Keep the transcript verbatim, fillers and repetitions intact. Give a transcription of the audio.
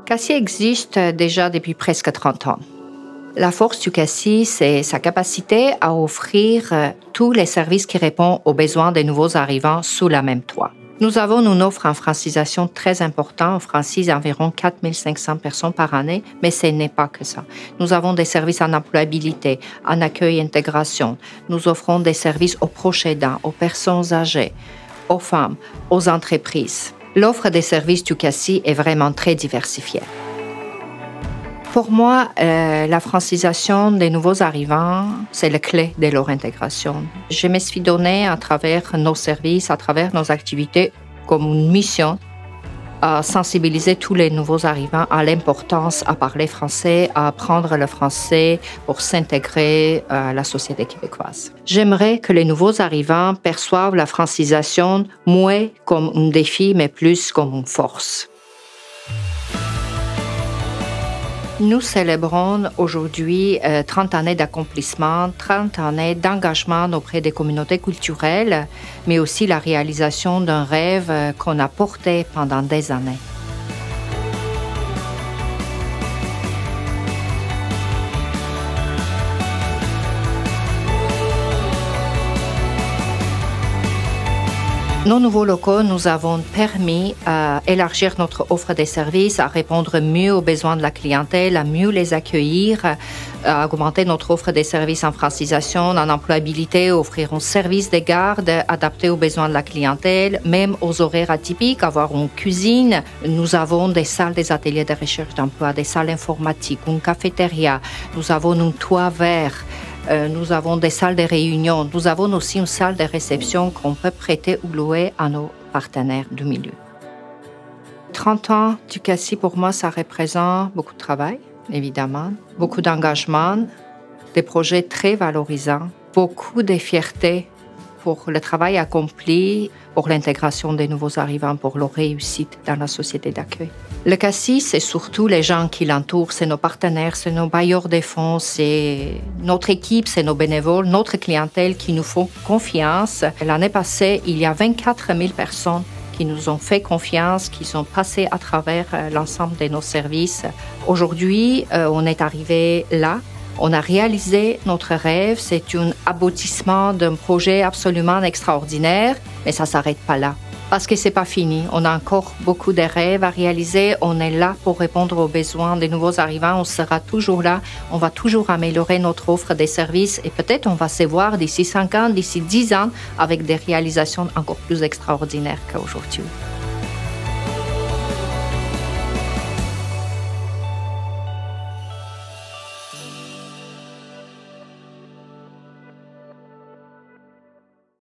Cassis existe déjà depuis presque trente ans. La force du Cassis, c'est sa capacité à offrir tous les services qui répondent aux besoins des nouveaux arrivants sous la même toit. Nous avons une offre en francisation très importante. On francise environ quatre mille cinq cents personnes par année, mais ce n'est pas que ça. Nous avons des services en employabilité, en accueil et intégration. Nous offrons des services aux proches aidants, aux personnes âgées, aux femmes, aux entreprises. L'offre des services du Cassis est vraiment très diversifiée. Pour moi, euh, la francisation des nouveaux arrivants, c'est la clé de leur intégration. Je me suis donné à travers nos services, à travers nos activités, comme une mission à sensibiliser tous les nouveaux arrivants à l'importance à parler français, à apprendre le français pour s'intégrer à la société québécoise. J'aimerais que les nouveaux arrivants perçoivent la francisation moins comme un défi, mais plus comme une force. Nous célébrons aujourd'hui euh, trente années d'accomplissement, trente années d'engagement auprès des communautés culturelles, mais aussi la réalisation d'un rêve euh, qu'on a porté pendant des années. Nos nouveaux locaux nous avons permis d'élargir notre offre de services, à répondre mieux aux besoins de la clientèle, à mieux les accueillir, à augmenter notre offre de services en francisation, en employabilité, offrir un service de garde adapté aux besoins de la clientèle, même aux horaires atypiques, avoir une cuisine. Nous avons des salles, des ateliers de recherche d'emploi, des salles informatiques, une cafétéria. Nous avons un toit vert. Euh, nous avons des salles de réunion. Nous avons aussi une salle de réception qu'on peut prêter ou louer à nos partenaires du milieu. trente ans du Cassis, pour moi, ça représente beaucoup de travail, évidemment, beaucoup d'engagement, des projets très valorisants, beaucoup de fierté pour le travail accompli, pour l'intégration des nouveaux arrivants, pour leur réussite dans la société d'accueil. Le Cassis, c'est surtout les gens qui l'entourent, c'est nos partenaires, c'est nos bailleurs de fonds, c'est notre équipe, c'est nos bénévoles, notre clientèle qui nous font confiance. L'année passée, il y a vingt-quatre mille personnes qui nous ont fait confiance, qui sont passées à travers l'ensemble de nos services. Aujourd'hui, on est arrivé là. On a réalisé notre rêve. C'est un aboutissement d'un projet absolument extraordinaire, mais ça ne s'arrête pas là. Parce que ce n'est pas fini. On a encore beaucoup de rêves à réaliser. On est là pour répondre aux besoins des nouveaux arrivants. On sera toujours là. On va toujours améliorer notre offre de services et peut-être on va se voir d'ici cinq ans, d'ici dix ans avec des réalisations encore plus extraordinaires qu'aujourd'hui.